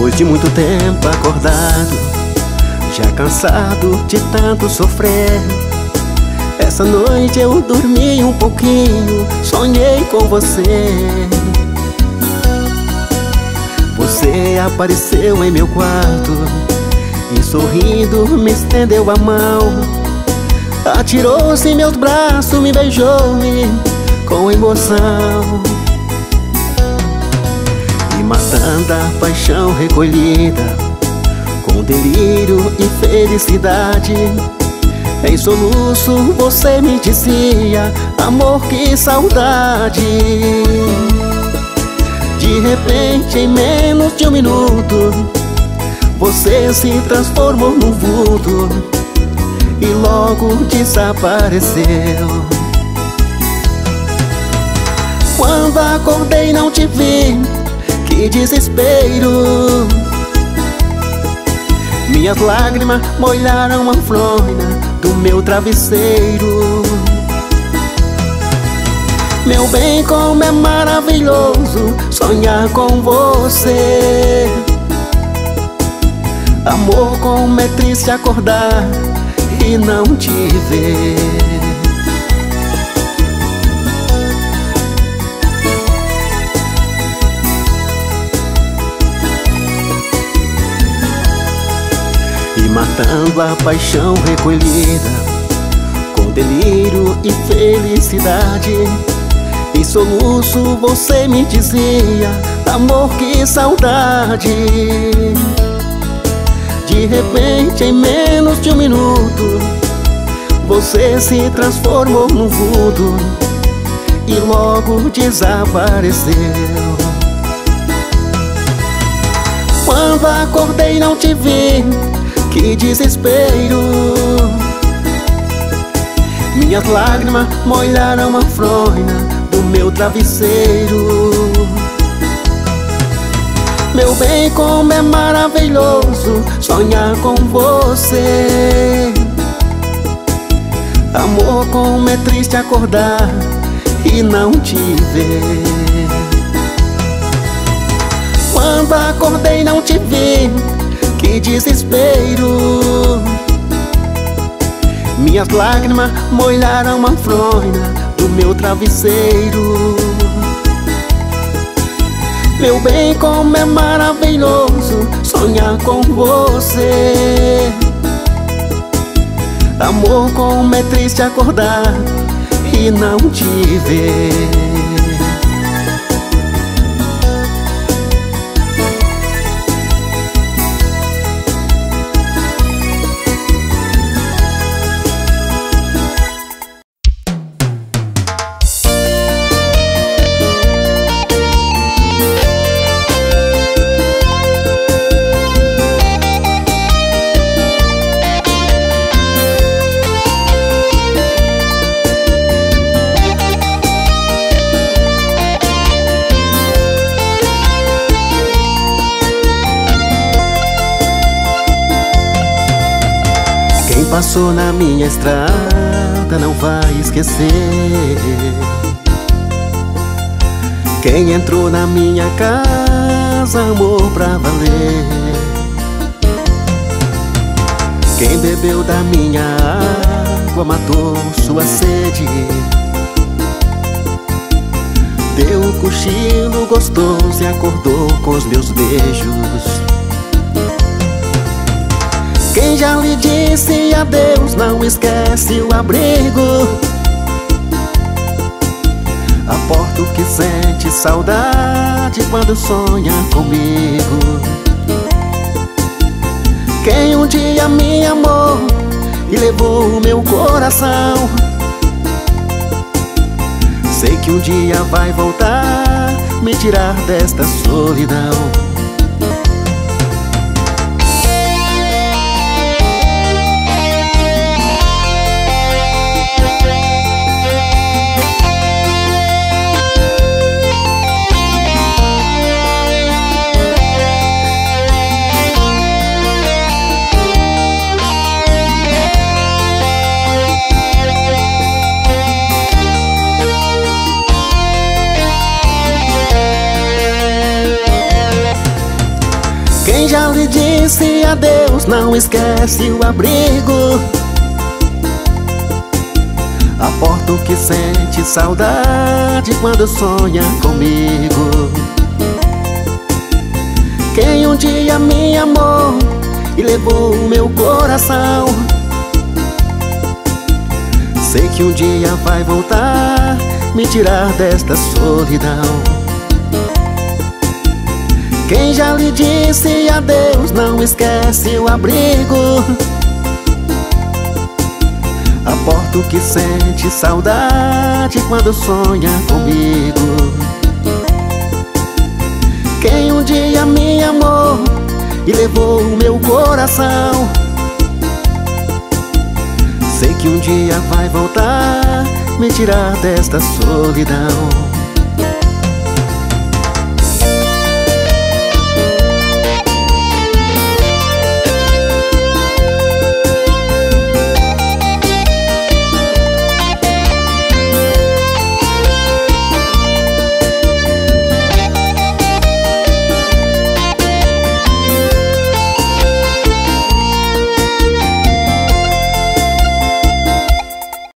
Depois de muito tempo acordado, já cansado de tanto sofrer, essa noite eu dormi um pouquinho, sonhei com você. Você apareceu em meu quarto e sorrindo me estendeu a mão, atirou-se em meus braços, me beijou-me com emoção. E matando a paixão recolhida, com delírio e felicidade, em soluço você me dizia: amor, que saudade. De repente, em menos de um minuto, você se transformou num vulto e logo desapareceu. Quando acordei não te vi, que desespero. Minhas lágrimas molharam a fronha do meu travesseiro. Meu bem, como é maravilhoso sonhar com você. Amor, como é triste acordar e não te ver. E matando a paixão recolhida, com delírio e felicidade, em soluço você me dizia: amor, que saudade. De repente, em menos de um minuto, você se transformou num vulto e logo desapareceu. Quando acordei não te vi, que desespero. Minhas lágrimas molharam a fronha do meu travesseiro. Meu bem, como é maravilhoso sonhar com você. Amor, como é triste acordar e não te ver. Quando acordei não te vi, que desespero. Minhas lágrimas molharam a fronha do meu travesseiro. Meu bem, como é maravilhoso sonhar com você. Amor, como é triste acordar e não te ver. Passou na minha estrada não vai esquecer. Quem entrou na minha casa amou pra valer. Quem bebeu da minha água matou sua sede. Deu um cochilo gostoso e acordou com os meus beijos. Quem já lhe disse adeus não esquece o abrigo. Aporto que sente saudade quando sonha comigo. Quem um dia me amou e levou o meu coração, sei que um dia vai voltar, me tirar desta solidão. disse adeus, não esquece o abrigo. Aporto que sente saudade quando sonha comigo. Quem um dia me amou e levou o meu coração, sei que um dia vai voltar, me tirar desta solidão. Quem já lhe disse adeus, não esquece o abrigo. Aporto que sente saudade quando sonha comigo. Quem um dia me amou e levou o meu coração, sei que um dia vai voltar, me tirar desta solidão.